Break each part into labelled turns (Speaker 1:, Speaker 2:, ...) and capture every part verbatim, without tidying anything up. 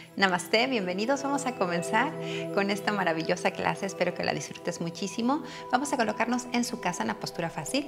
Speaker 1: Namaste, bienvenidos. Vamos a comenzar con esta maravillosa clase. Espero que la disfrutes muchísimo. Vamos a colocarnos en su casa en la postura fácil.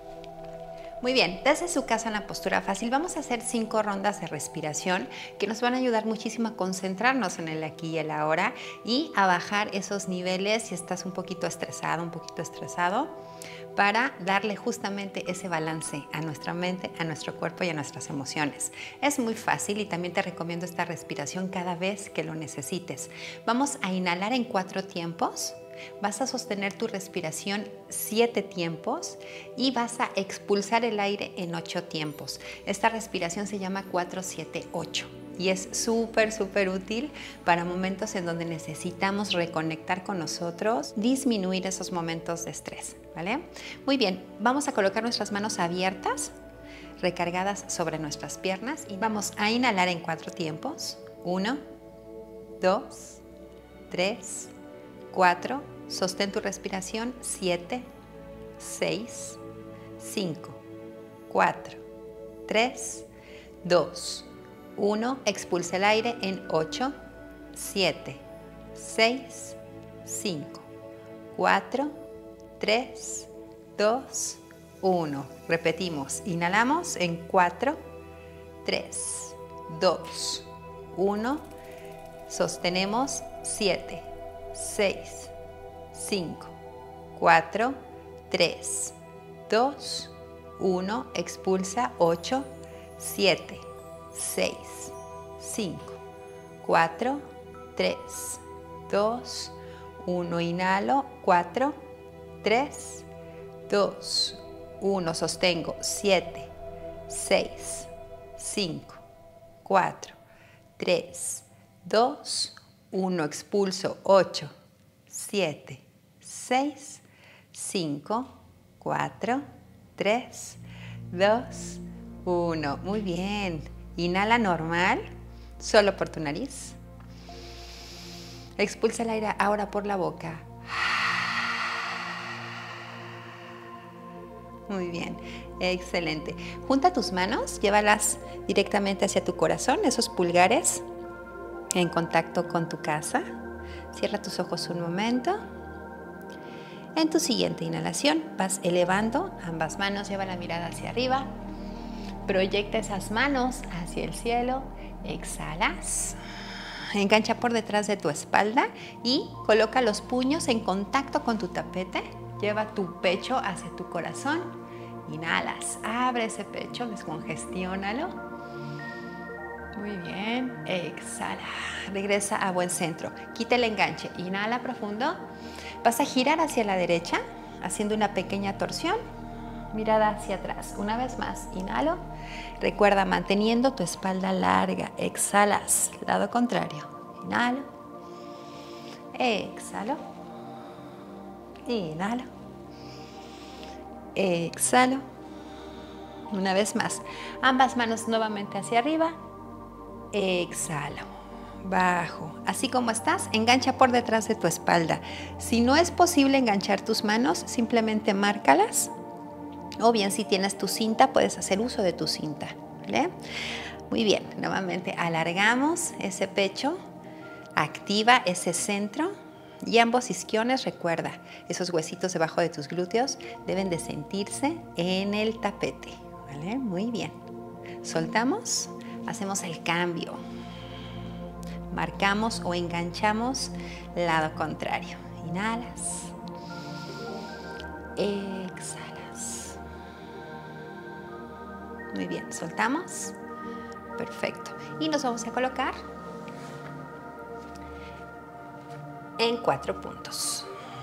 Speaker 1: Muy bien, desde su casa en la postura fácil vamos a hacer cinco rondas de respiración que nos van a ayudar muchísimo a concentrarnos en el aquí y el ahora y a bajar esos niveles si estás un poquito estresado, un poquito estresado, para darle justamente ese balance a nuestra mente, a nuestro cuerpo y a nuestras emociones. Es muy fácil y también te recomiendo esta respiración cada vez que lo necesites. Vamos a inhalar en cuatro tiempos. Vas a sostener tu respiración siete tiempos y vas a expulsar el aire en ocho tiempos. Esta respiración se llama cuatro siete ocho y es súper, súper útil para momentos en donde necesitamos reconectar con nosotros, disminuir esos momentos de estrés, ¿vale? Muy bien, vamos a colocar nuestras manos abiertas, recargadas sobre nuestras piernas y vamos a inhalar en cuatro tiempos. Uno, dos, tres, cuatro, sostén tu respiración, siete, seis, cinco, cuatro, tres, dos, uno, expulsa el aire en ocho, siete, seis, cinco, cuatro, tres, dos, uno. Repetimos, inhalamos en cuatro, tres, dos, uno, sostenemos siete, seis, cinco, cuatro, tres, dos, uno, expulsa ocho, siete, seis, cinco, cuatro, tres, dos, uno, inhalo, cuatro, tres, dos, uno, sostengo, siete, seis, cinco, cuatro, tres, dos, uno, expulso, ocho, siete, seis, cinco, cuatro, tres, dos, uno. Muy bien. Inhala normal, solo por tu nariz. Expulsa el aire ahora por la boca. Muy bien, excelente. Junta tus manos, llévalas directamente hacia tu corazón, esos pulgares en contacto con tu casa. Cierra tus ojos un momento. En tu siguiente inhalación vas elevando ambas manos, lleva la mirada hacia arriba. Proyecta esas manos hacia el cielo. Exhalas. Engancha por detrás de tu espalda y coloca los puños en contacto con tu tapete. Lleva tu pecho hacia tu corazón. Inhalas. Abre ese pecho, descongestiónalo. Muy bien, exhala, regresa a buen centro, quita el enganche, inhala profundo, vas a girar hacia la derecha, haciendo una pequeña torsión, mirada hacia atrás, una vez más, inhalo, recuerda manteniendo tu espalda larga, exhalas, lado contrario, inhalo, exhalo, inhalo, exhalo, una vez más, ambas manos nuevamente hacia arriba. Exhalo, bajo. Así como estás, engancha por detrás de tu espalda. Si no es posible enganchar tus manos, simplemente márcalas. O bien, si tienes tu cinta, puedes hacer uso de tu cinta, ¿vale? Muy bien, nuevamente alargamos ese pecho, activa ese centro y ambos isquiones, recuerda, esos huesitos debajo de tus glúteos deben de sentirse en el tapete, ¿vale? Muy bien. Soltamos. Hacemos el cambio. Marcamos o enganchamos lado contrario. Inhalas. Exhalas. Muy bien, soltamos. Perfecto. Y nos vamos a colocar en cuatro puntos.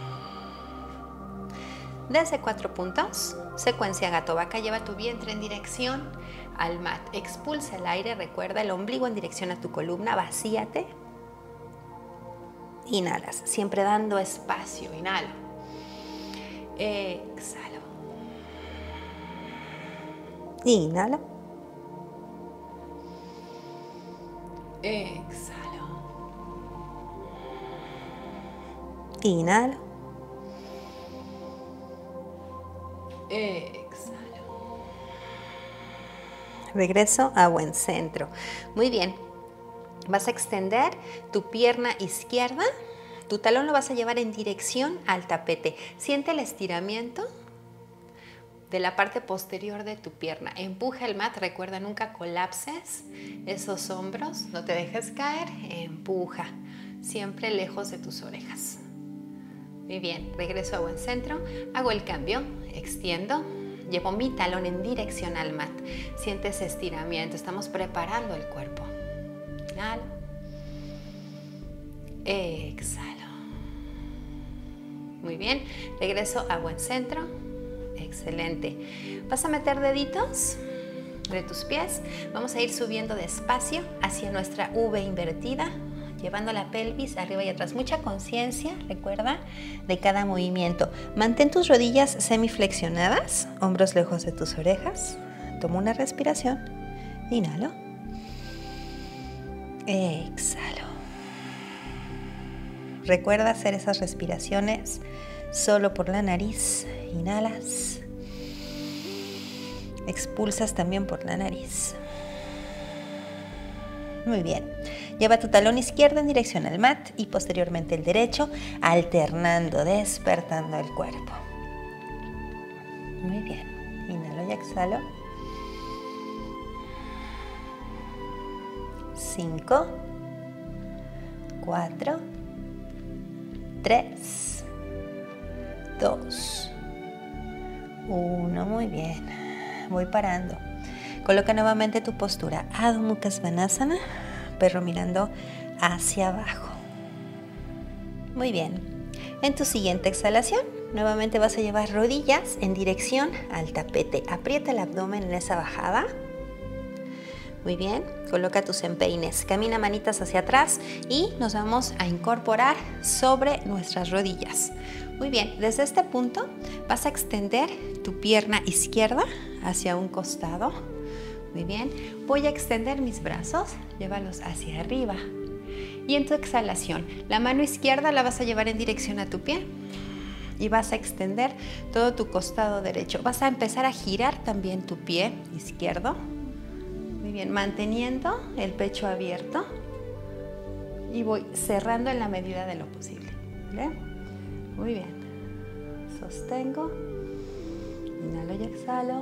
Speaker 1: Desde cuatro puntos, secuencia gato vaca, lleva tu vientre en dirección al mat. Expulsa el aire, recuerda el ombligo en dirección a tu columna, vacíate. Inhalas, siempre dando espacio, inhalo. Exhalo. Inhalo. Exhalo. Inhalo. Exhalo. Regreso a buen centro. Muy bien. Vas a extender tu pierna izquierda, tu talón lo vas a llevar en dirección al tapete. Siente el estiramiento de la parte posterior de tu pierna. Empuja el mat, recuerda, nunca colapses esos hombros, no te dejes caer, empuja, siempre lejos de tus orejas. Muy bien, regreso a buen centro, hago el cambio, extiendo, llevo mi talón en dirección al mat. Siente ese estiramiento, estamos preparando el cuerpo. Inhalo, exhalo. Muy bien, regreso a buen centro. Excelente. Vas a meter deditos de tus pies. Vamos a ir subiendo despacio hacia nuestra V invertida, llevando la pelvis arriba y atrás. Mucha conciencia, recuerda, de cada movimiento. Mantén tus rodillas semiflexionadas, hombros lejos de tus orejas. Toma una respiración. Inhalo. Exhalo. Recuerda hacer esas respiraciones solo por la nariz. Inhalas. Expulsas también por la nariz. Muy bien. Lleva tu talón izquierdo en dirección al mat y posteriormente el derecho, alternando, despertando el cuerpo. Muy bien. Inhalo y exhalo. Cinco, cuatro, tres, dos, uno. Muy bien. Voy parando. Coloca nuevamente tu postura Adho Mukha Svanasana, perro mirando hacia abajo. Muy bien. En tu siguiente exhalación, nuevamente vas a llevar rodillas en dirección al tapete. Aprieta el abdomen en esa bajada. Muy bien, coloca tus empeines, camina manitas hacia atrás y nos vamos a incorporar sobre nuestras rodillas. Muy bien, desde este punto vas a extender tu pierna izquierda hacia un costado. Muy bien, voy a extender mis brazos, llévalos hacia arriba. Y en tu exhalación, la mano izquierda la vas a llevar en dirección a tu pie y vas a extender todo tu costado derecho. Vas a empezar a girar también tu pie izquierdo. Muy bien, manteniendo el pecho abierto y voy cerrando en la medida de lo posible. ¿Vale? Muy bien. Sostengo. Inhalo y exhalo.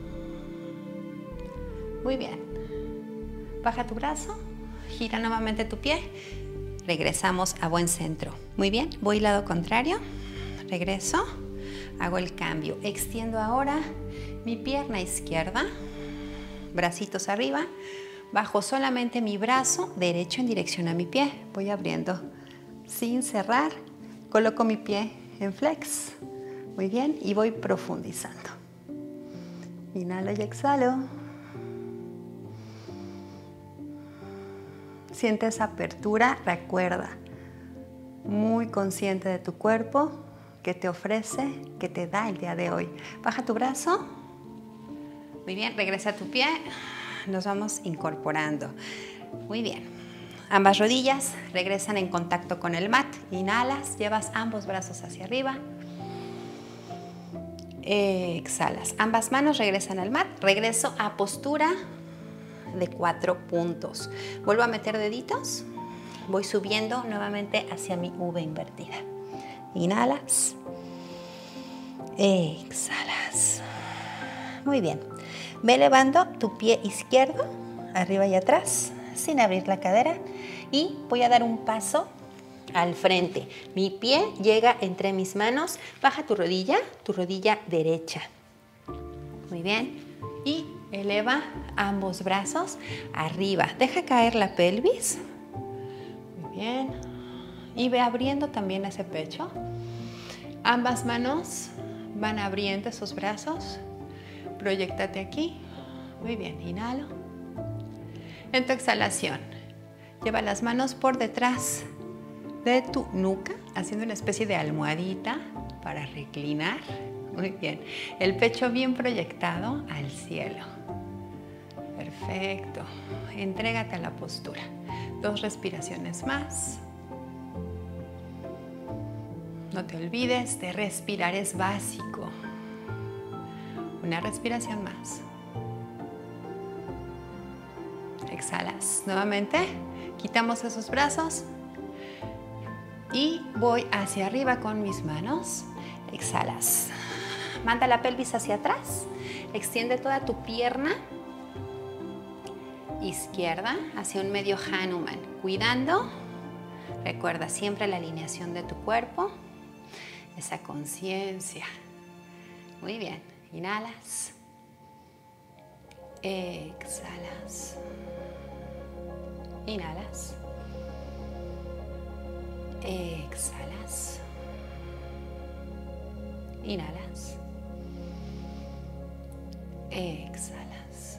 Speaker 1: Muy bien. Baja tu brazo. Gira nuevamente tu pie. Regresamos a buen centro. Muy bien. Voy al lado contrario. Regreso. Hago el cambio. Extiendo ahora mi pierna izquierda. Bracitos arriba, bajo solamente mi brazo derecho en dirección a mi pie. Voy abriendo sin cerrar, coloco mi pie en flex. Muy bien, y voy profundizando. Inhalo y exhalo. Siente esa apertura, recuerda, muy consciente de tu cuerpo, que te ofrece, que te da el día de hoy. Baja tu brazo. Muy bien, regresa a tu pie, nos vamos incorporando. Muy bien, ambas rodillas regresan en contacto con el mat. Inhalas, llevas ambos brazos hacia arriba. Exhalas, ambas manos regresan al mat. Regreso a postura de cuatro puntos. Vuelvo a meter deditos. Voy subiendo nuevamente hacia mi V invertida. Inhalas. Exhalas. Muy bien. Ve elevando tu pie izquierdo, arriba y atrás, sin abrir la cadera. Y voy a dar un paso al frente. Mi pie llega entre mis manos. Baja tu rodilla, tu rodilla derecha. Muy bien. Y eleva ambos brazos arriba. Deja caer la pelvis. Muy bien. Y ve abriendo también ese pecho. Ambas manos van abriendo esos brazos. Proyéctate aquí. Muy bien, inhalo. En tu exhalación, lleva las manos por detrás de tu nuca, haciendo una especie de almohadita para reclinar. Muy bien. El pecho bien proyectado al cielo. Perfecto. Entrégate a la postura. Dos respiraciones más. No te olvides de respirar, es básico. Una respiración más. Exhalas. Nuevamente, Quitamos esos brazos y voy hacia arriba con mis manos. Exhalas. Manda la pelvis hacia atrás. Extiende toda tu pierna izquierda hacia un medio Hanuman. Cuidando, recuerda siempre la alineación de tu cuerpo, esa conciencia. Muy bien. Inhalas. Exhalas. Inhalas. Exhalas. Inhalas. Exhalas.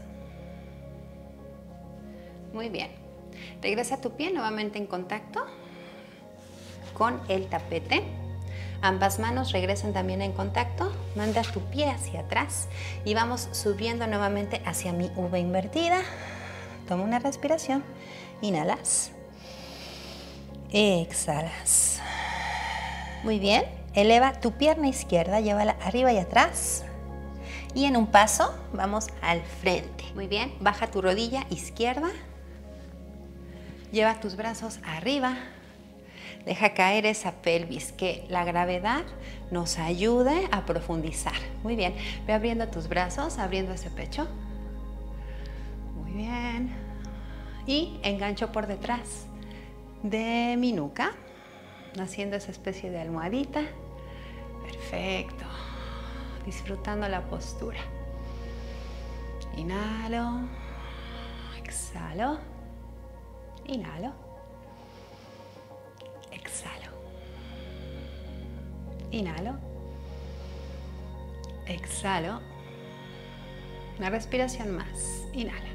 Speaker 1: Muy bien. Regresa tu pie nuevamente en contacto con el tapete. Ambas manos regresan también en contacto. Manda tu pie hacia atrás y vamos subiendo nuevamente hacia mi V invertida. Toma una respiración. Inhalas. Exhalas. Muy bien. Eleva tu pierna izquierda, llévala arriba y atrás. Y en un paso vamos al frente. Muy bien. Baja tu rodilla izquierda. Lleva tus brazos arriba. Deja caer esa pelvis, que la gravedad nos ayude a profundizar. Muy bien. Ve abriendo tus brazos, abriendo ese pecho. Muy bien. Y engancho por detrás de mi nuca, haciendo esa especie de almohadita. Perfecto. Disfrutando la postura. Inhalo. Exhalo. Inhalo. Exhalo. Inhalo. Exhalo. Una respiración más. Inhala.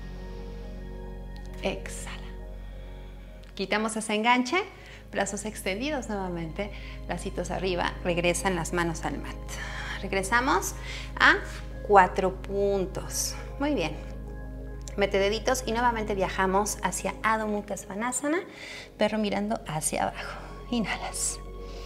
Speaker 1: Exhala. Quitamos ese enganche. Brazos extendidos nuevamente. Bracitos arriba. Regresan las manos al mat. Regresamos a cuatro puntos. Muy bien. Mete deditos y nuevamente viajamos hacia Adho Mukha Svanasana, perro mirando hacia abajo. Inhalas.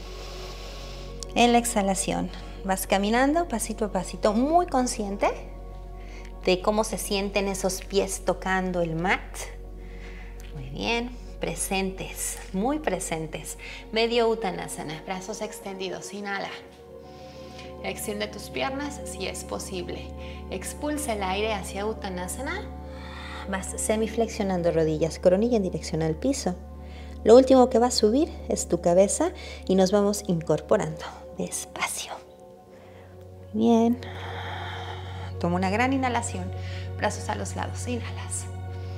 Speaker 1: En la exhalación vas caminando pasito a pasito, muy consciente de cómo se sienten esos pies tocando el mat. Muy bien, presentes, muy presentes. Medio Uttanasana, brazos extendidos. Inhala. Extiende tus piernas si es posible. Expulsa el aire hacia Uttanasana. Vas semiflexionando rodillas, coronilla en dirección al piso. Lo último que va a subir es tu cabeza y nos vamos incorporando despacio. Bien. Toma una gran inhalación. Brazos a los lados. Inhalas.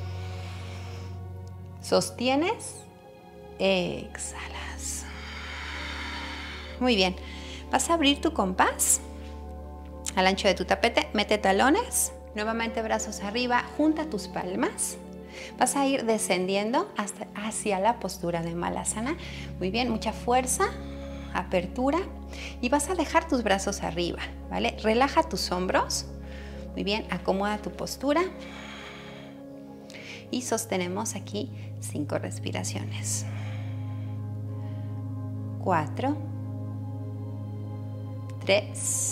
Speaker 1: Sostienes. Exhalas. Muy bien. Vas a abrir tu compás al ancho de tu tapete. Mete talones. Nuevamente brazos arriba, junta tus palmas. Vas a ir descendiendo hasta hacia la postura de Malasana. Muy bien, mucha fuerza, apertura. Y vas a dejar tus brazos arriba, ¿vale? Relaja tus hombros. Muy bien, acomoda tu postura. Y sostenemos aquí cinco respiraciones. Cuatro. Tres.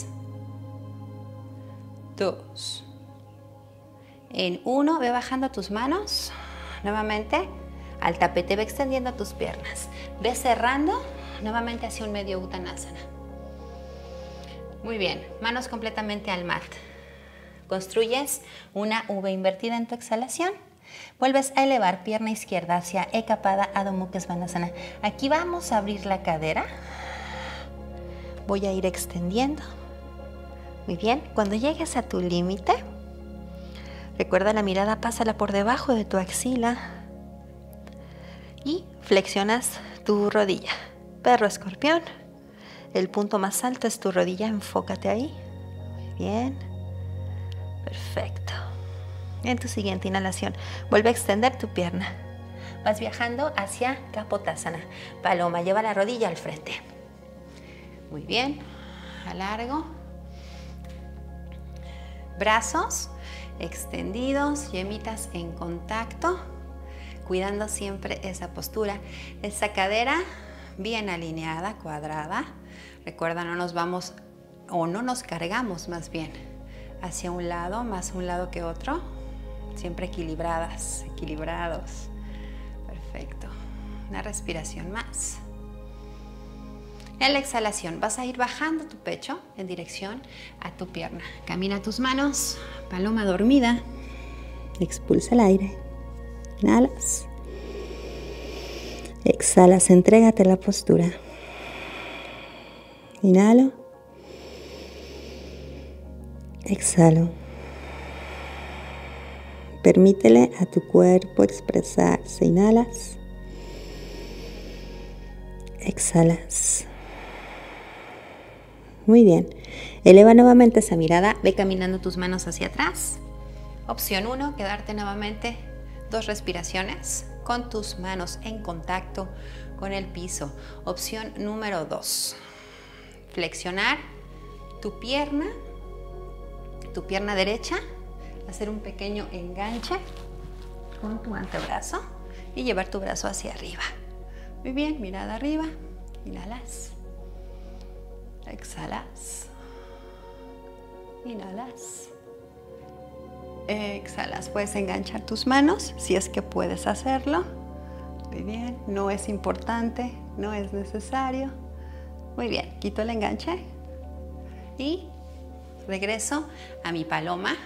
Speaker 1: Dos. En uno, ve bajando tus manos, nuevamente al tapete, ve extendiendo tus piernas, ve cerrando nuevamente hacia un medio Uttanasana. Muy bien, manos completamente al mat. Construyes una V invertida en tu exhalación. Vuelves a elevar pierna izquierda hacia Eka Pada Adho Mukha Svanasana. Aquí vamos a abrir la cadera. Voy a ir extendiendo. Muy bien, cuando llegues a tu límite, recuerda la mirada, pásala por debajo de tu axila y flexionas tu rodilla. Perro escorpión. El punto más alto es tu rodilla, enfócate ahí. Muy bien. Perfecto. En tu siguiente inhalación, vuelve a extender tu pierna. Vas viajando hacia Kapotasana. Paloma, lleva la rodilla al frente. Muy bien. Alargo. Brazos extendidos, yemitas en contacto, cuidando siempre esa postura, esa cadera bien alineada, cuadrada. Recuerda, no nos vamos o no nos cargamos más bien hacia un lado, más un lado que otro, siempre equilibradas, equilibrados. Una respiración más. En la exhalación vas a ir bajando tu pecho en dirección a tu pierna. Camina tus manos, paloma dormida. Expulsa el aire. Inhalas. Exhalas, entrégate a la postura. Inhalo. Exhalo. Permítele a tu cuerpo expresarse. Inhalas. Exhalas. Muy bien. Eleva nuevamente esa mirada. Ve caminando tus manos hacia atrás. Opción uno, quedarte nuevamente dos respiraciones con tus manos en contacto con el piso. Opción número dos, flexionar tu pierna, tu pierna derecha, hacer un pequeño enganche con tu antebrazo y llevar tu brazo hacia arriba. Muy bien, mirada arriba, inhalas, exhalas, inhalas. Exhalas, puedes enganchar tus manos si es que puedes hacerlo. Muy bien, no es importante, no es necesario. Muy bien, quito el enganche y regreso a mi paloma.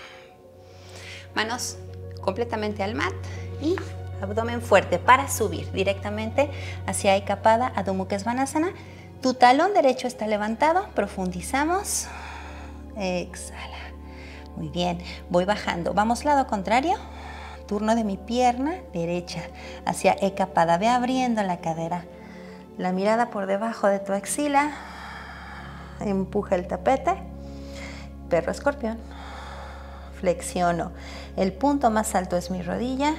Speaker 1: Manos completamente al mat y abdomen fuerte para subir directamente hacia Eka Pada Adho Mukha Svanasana. Tu talón derecho está levantado, profundizamos. Exhala. Muy bien, voy bajando. Vamos lado contrario. Turno de mi pierna derecha hacia Eka Pada. Ve abriendo la cadera. La mirada por debajo de tu axila. Empuja el tapete. Perro escorpión. Flexiono. El punto más alto es mi rodilla.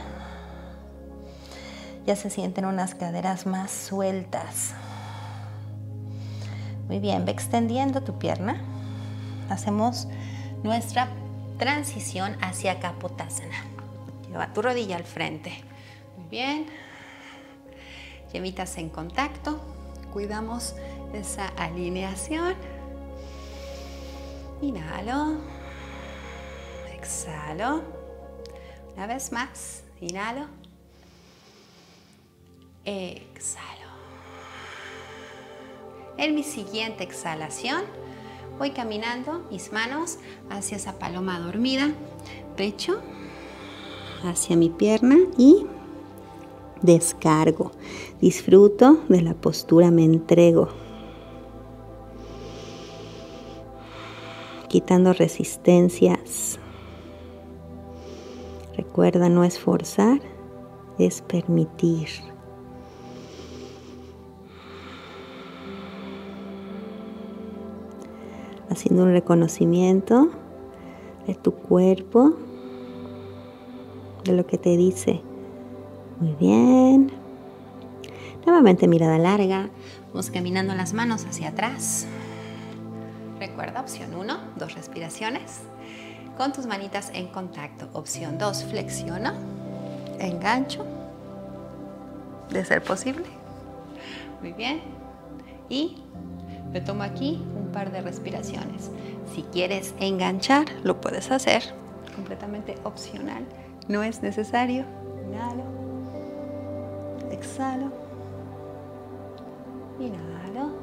Speaker 1: Ya se sienten unas caderas más sueltas. Muy bien, ve extendiendo tu pierna. Hacemos nuestra transición hacia Kapotasana. Lleva tu rodilla al frente. Muy bien. Yemitas en contacto. Cuidamos esa alineación. Inhalo. Exhalo. Una vez más. Inhalo. Exhalo. En mi siguiente exhalación, voy caminando mis manos hacia esa paloma dormida, pecho hacia mi pierna y descargo. Disfruto de la postura, me entrego. Quitando resistencias. Recuerda, no es forzar, es permitir. Haciendo un reconocimiento de tu cuerpo, de lo que te dice. Muy bien. Nuevamente mirada larga. Vamos caminando las manos hacia atrás. Recuerda, opción uno, dos respiraciones. Con tus manitas en contacto. Opción dos, flexiono. Engancho. De ser posible. Muy bien. Y me tomo aquí un par de respiraciones. Si quieres enganchar, lo puedes hacer. Completamente opcional. No es necesario. Inhalo. Exhalo. Inhalo.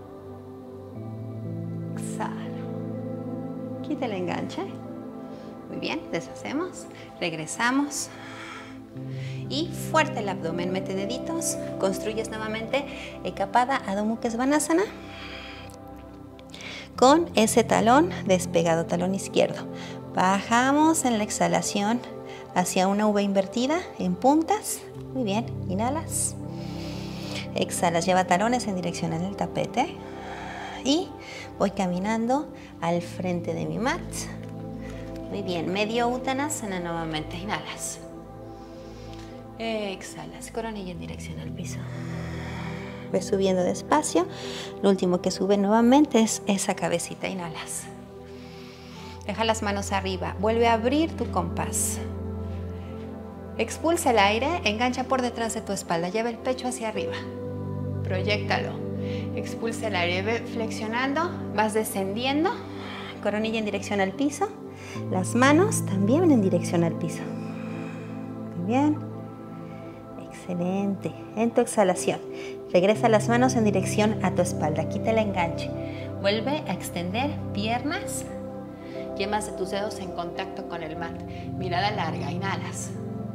Speaker 1: Exhalo. Quita el enganche. Muy bien, deshacemos. Regresamos. Y fuerte el abdomen, mete deditos. Construyes nuevamente Eka Pada Adho Mukha Svanasana. Con ese talón despegado, talón izquierdo. Bajamos en la exhalación hacia una V invertida en puntas. Muy bien, inhalas. Exhalas, lleva talones en dirección al tapete. Y voy caminando al frente de mi mat. Muy bien, medio Uttanasana nuevamente. Inhalas. Exhalas, coronilla en dirección al piso. Ves subiendo despacio. Lo último que sube nuevamente es esa cabecita. Inhalas. Deja las manos arriba. Vuelve a abrir tu compás. Expulsa el aire. Engancha por detrás de tu espalda. Lleva el pecho hacia arriba. Proyéctalo. Expulsa el aire. Ve flexionando. Vas descendiendo. Coronilla en dirección al piso. Las manos también en dirección al piso. Muy bien. Excelente. En tu exhalación, regresa las manos en dirección a tu espalda. Quita el enganche. Vuelve a extender piernas. Yemas de tus dedos en contacto con el mat. Mirada larga. Inhalas.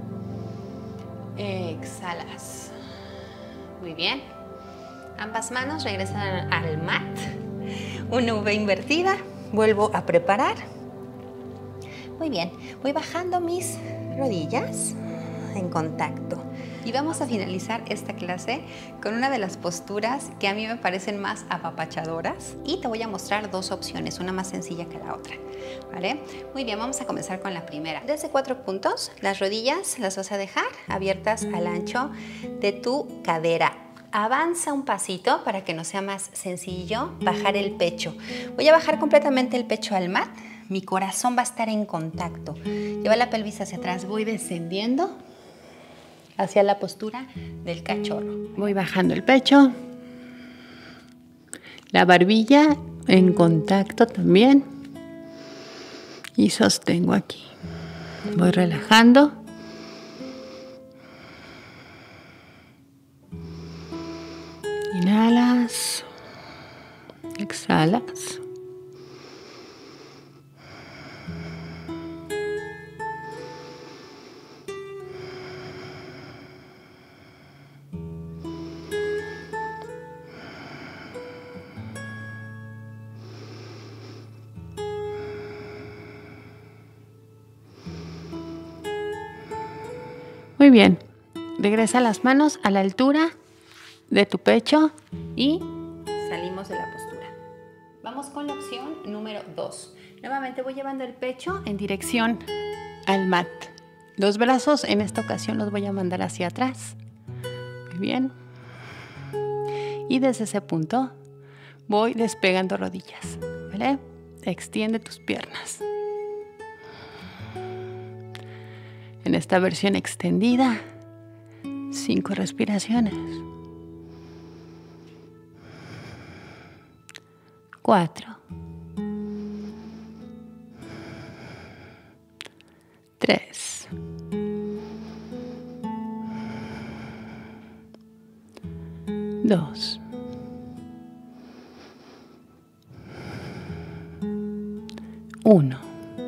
Speaker 1: Exhalas. Muy bien. Ambas manos regresan al mat. Una V invertida. Vuelvo a preparar. Muy bien. Voy bajando mis rodillas en contacto. Y vamos a finalizar esta clase con una de las posturas que a mí me parecen más apapachadoras. Y te voy a mostrar dos opciones, una más sencilla que la otra, ¿vale? Muy bien, vamos a comenzar con la primera. Desde cuatro puntos, las rodillas las vas a dejar abiertas al ancho de tu cadera. Avanza un pasito para que nos sea más sencillo bajar el pecho. Voy a bajar completamente el pecho al mat. Mi corazón va a estar en contacto. Lleva la pelvis hacia atrás, voy descendiendo hacia la postura del cachorro. Voy bajando el pecho, la barbilla en contacto también y sostengo aquí. Voy relajando. Inhalas, exhalas. Muy bien, regresa las manos a la altura de tu pecho y salimos de la postura. Vamos con la opción número dos. Nuevamente voy llevando el pecho en dirección al mat. Los brazos en esta ocasión los voy a mandar hacia atrás. Muy bien. Y desde ese punto voy despegando rodillas, ¿vale? Extiende tus piernas. En esta versión extendida, cinco respiraciones. Cuatro. Tres. Dos. Uno.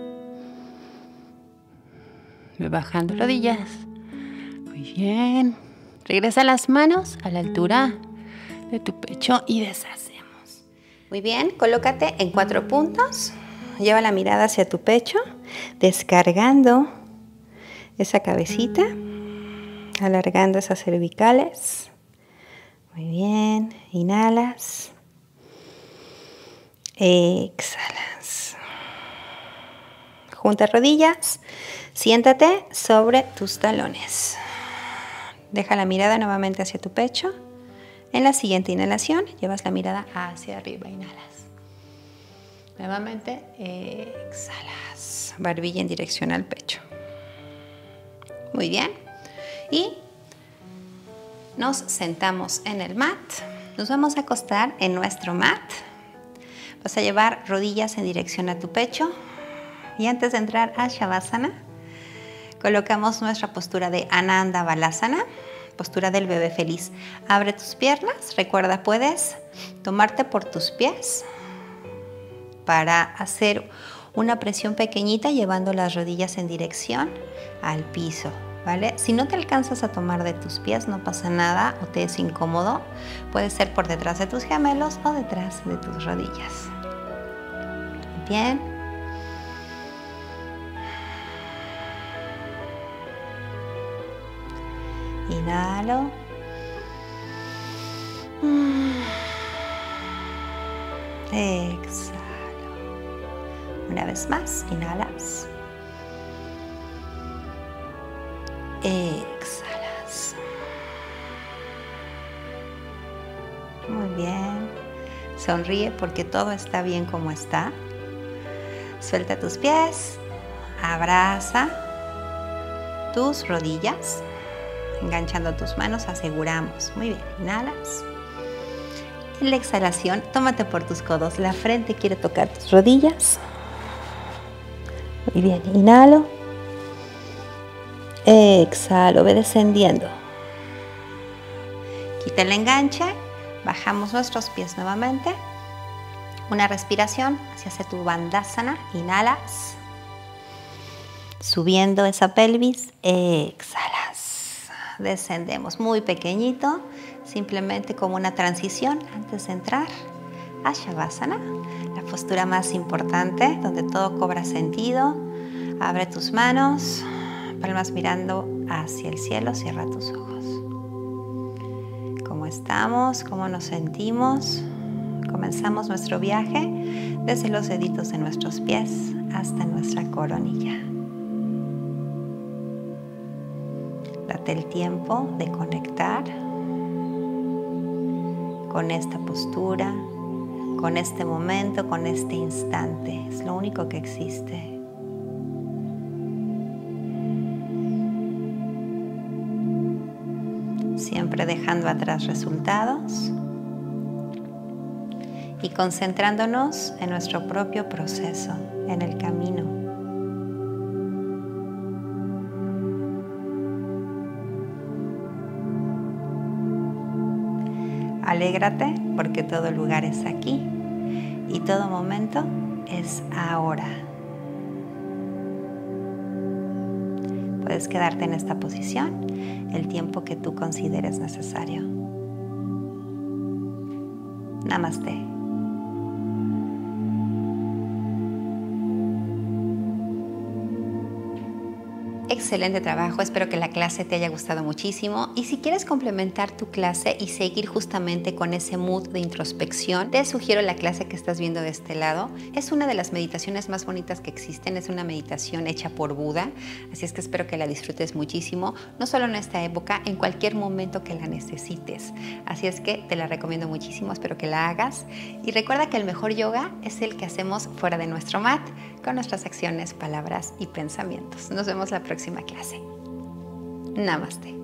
Speaker 1: Voy bajando rodillas. Muy bien. Regresa las manos a la altura de tu pecho y deshacemos. Muy bien. Colócate en cuatro puntos. Lleva la mirada hacia tu pecho, descargando esa cabecita, alargando esas cervicales. Muy bien. Inhalas. Exhalas. Junta rodillas. Siéntate sobre tus talones. Deja la mirada nuevamente hacia tu pecho. En la siguiente inhalación, llevas la mirada hacia arriba. Inhalas. Nuevamente, exhalas. Barbilla en dirección al pecho. Muy bien. Y nos sentamos en el mat. Nos vamos a acostar en nuestro mat. Vas a llevar rodillas en dirección a tu pecho. Y antes de entrar a Shavasana, colocamos nuestra postura de Ananda Balasana, postura del bebé feliz. Abre tus piernas. Recuerda, puedes tomarte por tus pies para hacer una presión pequeñita llevando las rodillas en dirección al piso, ¿vale? Si no te alcanzas a tomar de tus pies, no pasa nada o te es incómodo. Puede ser por detrás de tus gemelos o detrás de tus rodillas. Bien. Inhalo. Exhalo. Una vez más, inhalas. Exhalas. Muy bien. Sonríe porque todo está bien como está. Suelta tus pies. Abraza tus rodillas. Enganchando tus manos, aseguramos. Muy bien, inhalas. En la exhalación, tómate por tus codos. La frente quiere tocar tus rodillas. Muy bien, inhalo. Exhalo, ve descendiendo. Quita el enganche, bajamos nuestros pies nuevamente. Una respiración hacia Setubandhasana, inhalas. Subiendo esa pelvis, exhalas. Descendemos muy pequeñito, simplemente como una transición antes de entrar a Shavasana, la postura más importante, donde todo cobra sentido. Abre tus manos, palmas mirando hacia el cielo, cierra tus ojos. ¿Cómo estamos? ¿Cómo nos sentimos? Comenzamos nuestro viaje desde los deditos de nuestros pies hasta nuestra coronilla. Date el tiempo de conectar con esta postura, con este momento, con este instante. Es lo único que existe. Siempre dejando atrás resultados y concentrándonos en nuestro propio proceso, en el camino. Alégrate porque todo lugar es aquí y todo momento es ahora. Puedes quedarte en esta posición el tiempo que tú consideres necesario. Namaste. Excelente trabajo, espero que la clase te haya gustado muchísimo y si quieres complementar tu clase y seguir justamente con ese mood de introspección, te sugiero la clase que estás viendo de este lado. Es una de las meditaciones más bonitas que existen, es una meditación hecha por Buda, así es que espero que la disfrutes muchísimo, no solo en esta época, en cualquier momento que la necesites. Así es que te la recomiendo muchísimo, espero que la hagas y recuerda que el mejor yoga es el que hacemos fuera de nuestro mat, con nuestras acciones, palabras y pensamientos. Nos vemos la próxima clase. Namaste.